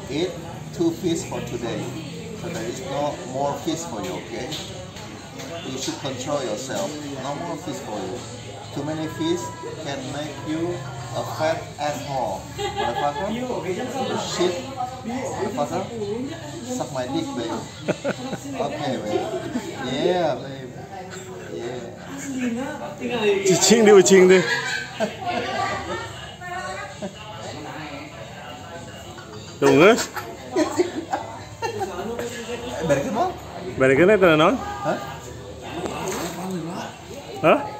eat 2 fish for today. So there is no more fish for you, okay? You should control yourself. No more fish for you. Too many fish can make you a fat asshole. Motherfucker, you shit. Motherfucker, suck my dick, babe. Okay, babe. Yeah, babe. Yeah. Kucing deh. Tuh guys. Berikan mau? Berikan itu non? Hah? Hah?